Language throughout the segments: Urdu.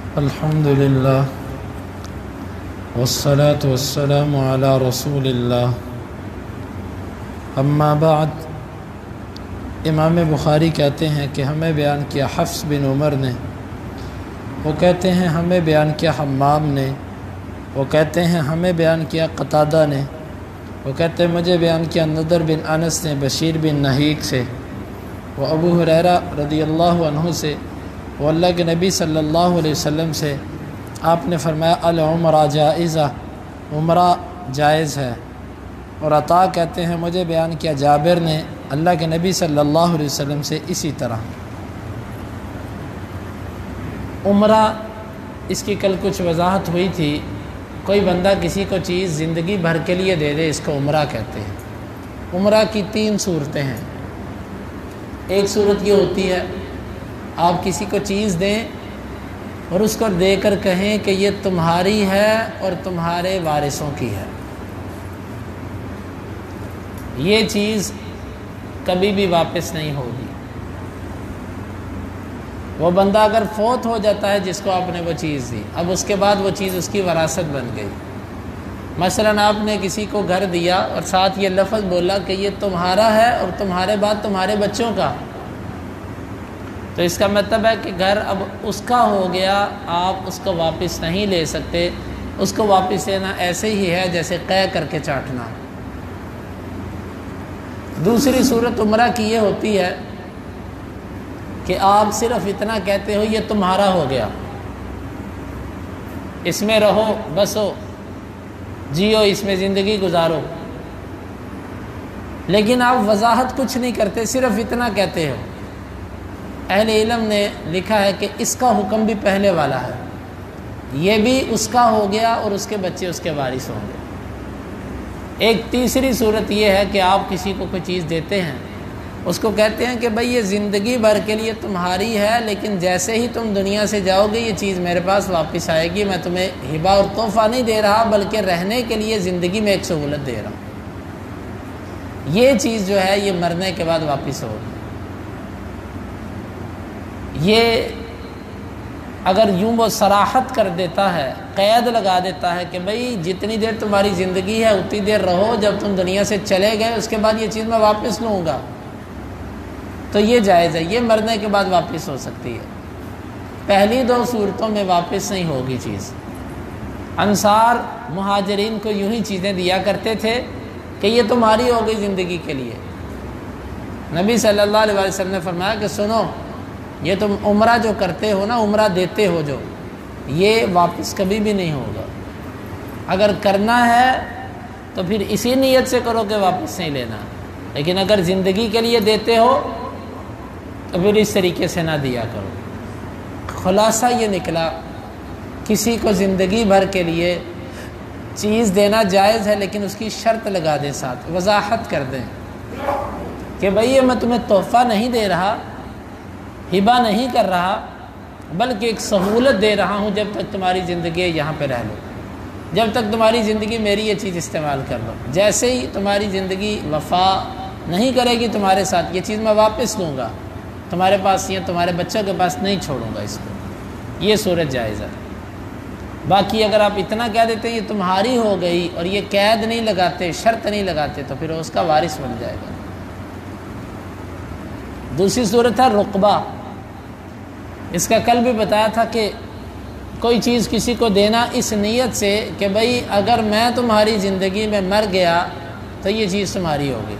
الحمدللہ والصلاة والسلام علی رسول اللہ اما بعد۔ امام بخاری کہتے ہیں کہ ہمیں بیان کیا حفص بن عمر نے، وہ کہتے ہیں ہمیں بیان کیا حمام نے، وہ کہتے ہیں ہمیں بیان کیا قتادہ نے، وہ کہتے ہیں مجھے بیان کیا نضر بن انس نے بشیر بن نہیک سے، وہ ابو ہریرہ رضی اللہ عنہ سے، وہ اللہ کے نبی صلی اللہ علیہ وسلم سے آپ نے فرمایا العمرہ جائزہ، عمرہ جائز ہے۔ اور عطا کہتے ہیں مجھے بیان کیا جابر نے اللہ کے نبی صلی اللہ علیہ وسلم سے اسی طرح۔ عمرہ اس کی کل کچھ وضاحت ہوئی تھی، کوئی بندہ کسی کو چیز زندگی بھر کے لیے دے دے، اس کو عمرہ کہتے ہیں۔ عمرہ کی 3 صورتیں ہیں۔ ایک صورت یہ ہوتی ہے آپ کسی کو چیز دیں اور اس کو دے کر کہیں کہ یہ تمہاری ہے اور تمہارے وارثوں کی ہے، یہ چیز کبھی بھی واپس نہیں ہوگی۔ وہ بندہ اگر فوت ہو جاتا ہے جس کو آپ نے وہ چیز دی، اب اس کے بعد وہ چیز اس کی وراثت بن گئی۔ مثلا آپ نے کسی کو گھر دیا اور ساتھ یہ لفظ بولا کہ یہ تمہارا ہے اور تمہارے بعد تمہارے بچوں کا، تو اس کا مطلب ہے کہ گھر اب اس کا ہو گیا، آپ اس کو واپس نہیں لے سکتے۔ اس کو واپس لینا ایسے ہی ہے جیسے قے کر کے چاٹنا۔ دوسری صورت عمرہ کی یہ ہوتی ہے کہ آپ صرف اتنا کہتے ہو یہ تمہارا ہو گیا، اس میں رہو بسو جیو، اس میں زندگی گزارو، لیکن آپ وضاحت کچھ نہیں کرتے، صرف اتنا کہتے ہو۔ اہل علم نے لکھا ہے کہ اس کا حکم بھی پہلے والا ہے، یہ بھی اس کا ہو گیا اور اس کے بچے اس کے وارث ہوں گے۔ ایک تیسری صورت یہ ہے کہ آپ کسی کو کوئی چیز دیتے ہیں، اس کو کہتے ہیں کہ بھئی یہ زندگی بھر کے لیے تمہاری ہے، لیکن جیسے ہی تم دنیا سے جاؤ گے یہ چیز میرے پاس واپس آئے گی، میں تمہیں ہبہ اور تحفہ نہیں دے رہا بلکہ رہنے کے لیے زندگی میں ایک سہولت دے رہا ہوں، یہ چیز جو ہے یہ مرنے کے بعد واپس ہوگی۔ یہ اگر یوں وہ صراحت کر دیتا ہے، قید لگا دیتا ہے کہ بھئی جتنی دیر تمہاری زندگی ہے اتنی دیر رہو، جب تم دنیا سے چلے گئے اس کے بعد یہ چیز میں واپس لوں گا، تو یہ جائز ہے، یہ مرنے کے بعد واپس ہو سکتی ہے۔ پہلی 2 صورتوں میں واپس نہیں ہوگی چیز۔ انصار مہاجرین کو یوں ہی چیزیں دیا کرتے تھے کہ یہ تمہاری ہو گئی زندگی کے لیے۔ نبی صلی اللہ علیہ وسلم نے فرمایا کہ سنو، یہ تم عمرہ جو کرتے ہو نا، عمرہ دیتے ہو جو، یہ واپس کبھی بھی نہیں ہوگا۔ اگر کرنا ہے تو پھر اسی نیت سے کرو کہ واپس نہیں لینا، لیکن اگر زندگی کے لیے دیتے ہو تو پھر اس طریقے سے نہ دیا کرو۔ خلاصہ یہ نکلا کسی کو زندگی بھر کے لیے چیز دینا جائز ہے، لیکن اس کی شرط لگا دیں، ساتھ وضاحت کر دیں کہ بھئی یہ میں تمہیں تحفہ نہیں دے رہا، ہبہ نہیں کر رہا، بلکہ ایک سہولت دے رہا ہوں، جب تک تمہاری زندگی یہاں پہ رہ لو، جب تک تمہاری زندگی میری یہ چیز استعمال کر لو، جیسے ہی تمہاری زندگی وفا نہیں کرے گی تمہارے ساتھ، یہ چیز میں واپس لوں گا، تمہارے پاس یا تمہارے بچوں کے پاس نہیں چھوڑوں گا اس کو۔ یہ صورت جائز ہے۔ باقی اگر آپ اتنا کہہ دیتے ہیں یہ تمہاری ہو گئی اور یہ قید نہیں لگاتے، شرط نہیں لگاتے، تو پھر اس کا وارث بن جائے گا۔ دوسری صورت ہے رقبہ۔ اس کا کل بھی بتایا تھا کہ کوئی چیز کسی کو دینا اس نیت سے کہ بھئی اگر میں تمہاری زندگی میں مر گیا تو یہ چیز تمہاری ہوگی،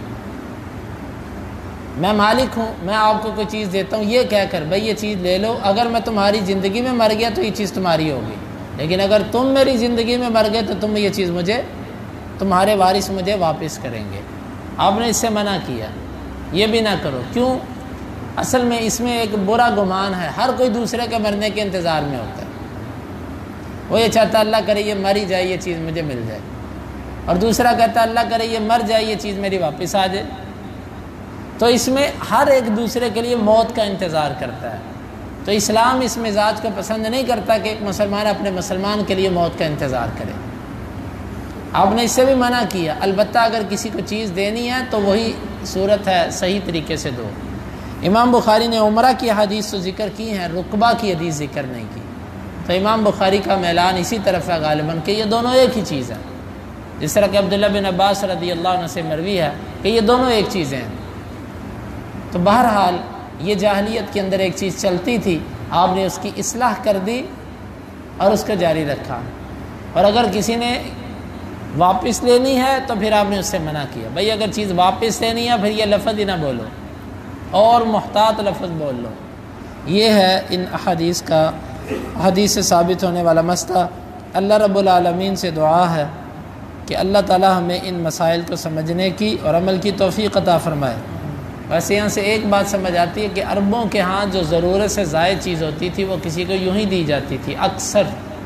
میں مالک ہوں، میں آپ کو کوئی چیز دیتا ہوں یہ کہہ کر بھئی یہ چیز لے لو، اگر میں تمہاری زندگی میں مر گیا تو یہ چیز تمہاری ہوگی، لیکن اگر تم میری زندگی میں مر گئے تو تم یہ چیز مجھے، تمہارے وارث مجھے واپس کریں گے۔ آپ نے اس سے منع کیا، یہ بھی نہ کرو۔ کیوں؟ اصل میں اس میں ایک برا گمان ہے، ہر کوئی دوسرے کے مرنے کے انتظار میں ہوتا ہے، وہ یہ چاہتا ہے اللہ کرے یہ مر ہی جائے یہ چیز مجھے مل جائے، اور دوسرا کہتا ہے اللہ کرے یہ مر جائے یہ چیز میری واپس آ جائے۔ تو اس میں ہر ایک دوسرے کے لیے موت کا انتظار کرتا ہے، تو اسلام اس مزاج کو پسند نہیں کرتا کہ ایک مسلمان اپنے مسلمان کے لیے موت کا انتظار کرے۔ آپ نے اس سے بھی منع کیا۔ البتہ اگر کسی کو چیز دینی ہے تو وہی صورت ہے، صحیح طریقے سے دو۔ امام بخاری نے عمرہ کی حدیث تو ذکر کی ہیں، رقبہ کی حدیث ذکر نہیں کی، تو تو امام بخاری کا میلان اسی طرف ہے غالباً کہ یہ دونوں ایک ہی چیز ہے، جس طرح کہ عبداللہ بن عباس رضی اللہ عنہ سے مروی ہے کہ یہ دونوں ایک چیزیں ہیں۔ تو بہرحال یہ جاہلیت کے اندر ایک چیز چلتی تھی، آپ نے اس کی اصلاح کر دی اور اس کو جاری رکھا، اور اگر کسی نے واپس لینی ہے تو پھر آپ نے اس سے منع کیا، بھئی اگر چیز واپس لینی ہے پھر یہ لفظ ہی نہ بولو اور محتاط لفظ بول لو۔ یہ ہے ان احادیث کا، حدیث سے ثابت ہونے والا مسئلہ۔ اللہ رب العالمین سے دعا ہے کہ اللہ تعالی ہمیں ان مسائل کو سمجھنے کی اور عمل کی توفیق عطا فرمائے۔ ویسے یہاں سے ایک بات سمجھ آتی ہے کہ عربوں کے ہاں جو ضرورت سے زائد چیز ہوتی تھی وہ کسی کو یوں ہی دی جاتی تھی اکثر،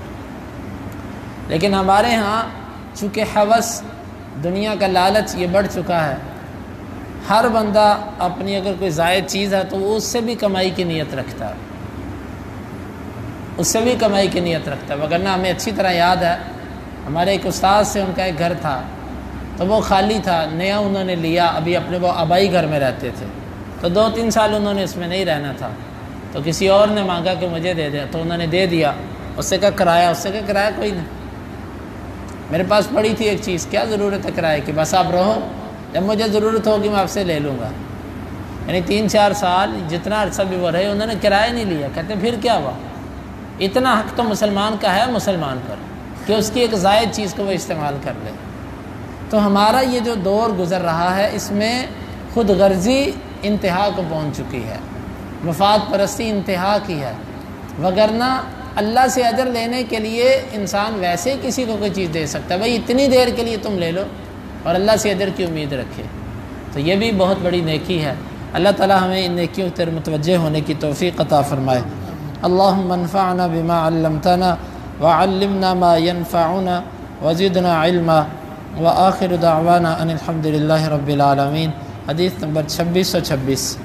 لیکن ہمارے ہاں چونکہ ہوس، دنیا کا لالچ یہ بڑھ چکا ہے، ہر بندہ اپنی اگر کوئی زائد چیز ہے تو وہ اس سے بھی کمائی کی نیت رکھتا ہے، اس سے بھی کمائی کی نیت رکھتا ہے۔ وگرنہ ہمیں اچھی طرح یاد ہے ہمارے ایک استاد سے ان کا ایک گھر تھا، تو وہ خالی تھا، نیا انہوں نے لیا، ابھی اپنے وہ آبائی گھر میں رہتے تھے، تو 2-3 سال انہوں نے اس میں نہیں رہنا تھا، تو کسی اور نے مانگا کہ مجھے دے دیا، تو انہوں نے دے دیا۔ اس سے کہا کرایہ، اس سے کہا کرایہ کوئی نہیں، میرے پاس پڑی تھی ایک چیز، کیا ضرورت ہے کرایہ کی، بس آپ رہو، جب مجھے ضرورت ہوگی میں آپ سے لے لوں گا۔ یعنی 3-4 سال جتنا عرصہ بھی وہ رہے انہوں نے کرایہ نہیں لیا۔ کہتے ہیں پھر کیا ہوا، اتنا حق تو مسلمان کا ہے مسلمان پر کہ اس کی ایک زائد چیز کو وہ استعمال کر لے۔ تو ہمارا یہ جو دور گزر رہا ہے اس میں خود غرضی انتہا کو پہنچ چکی ہے، مفاد پرستی انتہا کی ہے، وگرنہ اللہ سے اجر لینے کے لیے انسان ویسے ہی کسی کو کوئی چیز دے سکتا ہے، بھئی اتنی دیر کے لیے تم لے لو اور اللہ سے اجر کی امید رکھے، تو یہ بھی بہت بڑی نیکی ہے۔ اللہ تعالی ہمیں ان نیکیوں کی طرف متوجہ ہونے کی توفیق عطا فرمائے۔ اللہم انفعنا بما علمتنا وعلمنا ما ينفعنا وزدنا علما وآخر دعوانا ان الحمد للہ رب العالمین۔ حدیث نمبر 2626۔